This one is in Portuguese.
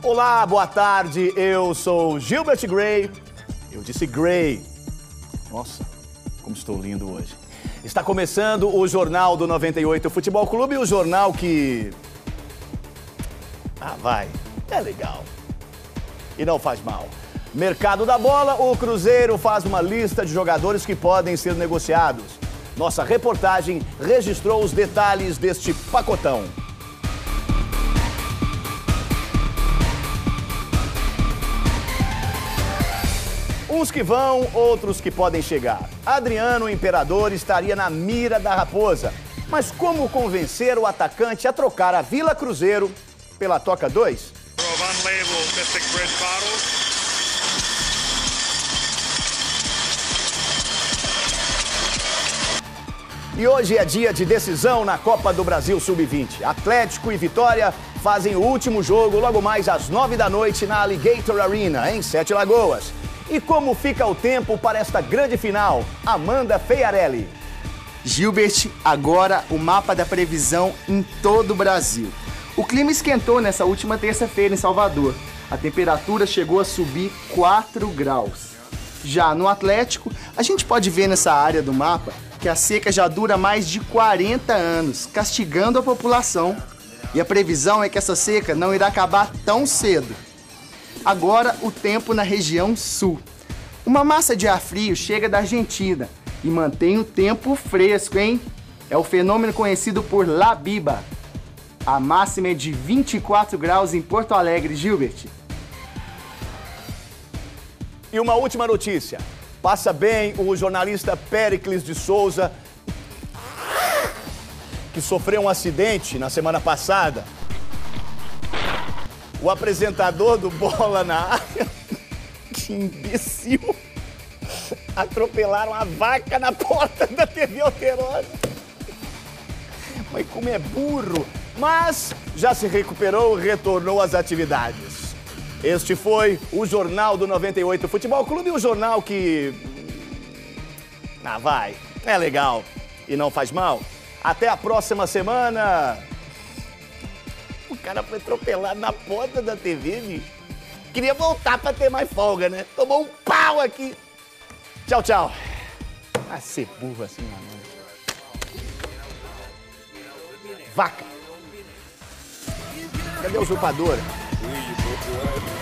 Olá, boa tarde, eu sou Gilbert Grey. Eu disse Grey. Nossa, como estou lindo hoje. Está começando o Jornal do 98 Futebol Clube, o jornal que... é legal. E não faz mal. Mercado da bola, o Cruzeiro faz uma lista de jogadores que podem ser negociados. Nossa reportagem registrou os detalhes deste pacotão. Uns que vão, outros que podem chegar. Adriano, o Imperador, estaria na mira da Raposa. Mas como convencer o atacante a trocar a Vila Cruzeiro pela Toca 2? E hoje é dia de decisão na Copa do Brasil Sub-20. Atlético e Vitória fazem o último jogo logo mais às 9 da noite na Alligator Arena, em Sete Lagoas. E como fica o tempo para esta grande final? Amanda Feiarelli. Gilbert, agora o mapa da previsão em todo o Brasil. O clima esquentou nessa última terça-feira em Salvador. A temperatura chegou a subir 4 graus. Já no Atlético, a gente pode ver nessa área do mapa que a seca já dura mais de 40 anos, castigando a população. E a previsão é que essa seca não irá acabar tão cedo. Agora, o tempo na região sul. Uma massa de ar frio chega da Argentina e mantém o tempo fresco, hein? É o fenômeno conhecido por La Biba. A máxima é de 24 graus em Porto Alegre, Gilbert. E uma última notícia. Passa bem o jornalista Péricles de Souza, que sofreu um acidente na semana passada. O apresentador do Bola na Área, que imbecil, atropelaram a vaca na porta da TV Alterosa. Mas como é burro. Mas já se recuperou e retornou às atividades. Este foi o Jornal do 98 Futebol Clube, o jornal que... é legal e não faz mal. Até a próxima semana. O cara foi atropelado na porta da TV, bicho. Queria voltar pra ter mais folga, né? Tomou um pau aqui. Tchau, tchau. Ah, ser burro assim, mano. Vaca. Cadê a usurpadora?